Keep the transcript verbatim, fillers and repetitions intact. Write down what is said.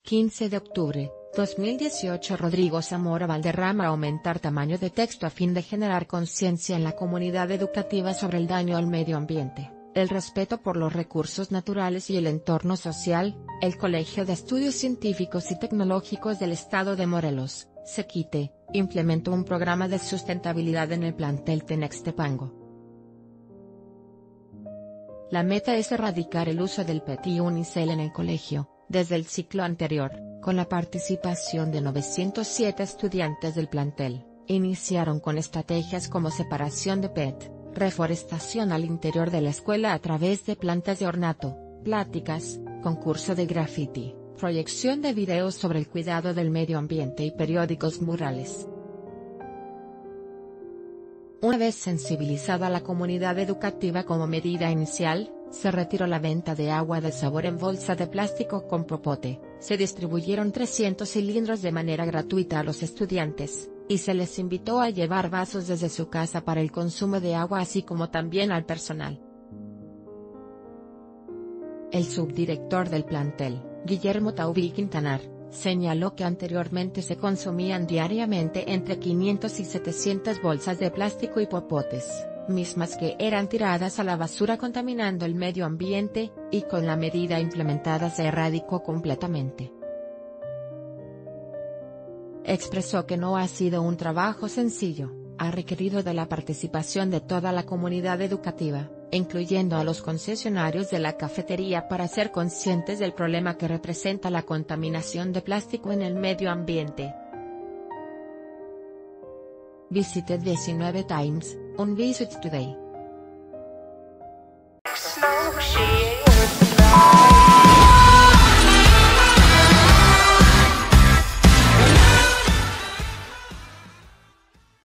quince de octubre, dos mil dieciocho. Rodrigo Zamora Valderrama. Aumentar tamaño de texto a fin de generar conciencia en la comunidad educativa sobre el daño al medio ambiente, el respeto por los recursos naturales y el entorno social. El Colegio de Estudios Científicos y Tecnológicos del Estado de Morelos, CECITE, implementó un programa de sustentabilidad en el plantel Tenextepango. La meta es erradicar el uso del P E T y unicel en el colegio, desde el ciclo anterior, con la participación de novecientos siete estudiantes del plantel. Iniciaron con estrategias como separación de P E T, reforestación al interior de la escuela a través de plantas de ornato, pláticas, concurso de graffiti, proyección de videos sobre el cuidado del medio ambiente y periódicos murales. Una vez sensibilizada la comunidad educativa como medida inicial, se retiró la venta de agua de sabor en bolsa de plástico con popote, se distribuyeron trescientos cilindros de manera gratuita a los estudiantes, y se les invitó a llevar vasos desde su casa para el consumo de agua, así como también al personal. El subdirector del plantel, Guillermo Taubí Quintanar, señaló que anteriormente se consumían diariamente entre quinientas y setecientas bolsas de plástico y popotes, mismas que eran tiradas a la basura contaminando el medio ambiente, y con la medida implementada se erradicó completamente. Expresó que no ha sido un trabajo sencillo, ha requerido de la participación de toda la comunidad educativa, incluyendo a los concesionarios de la cafetería, para ser conscientes del problema que representa la contaminación de plástico en el medio ambiente. Visite diecinueve Times, un Visit Today.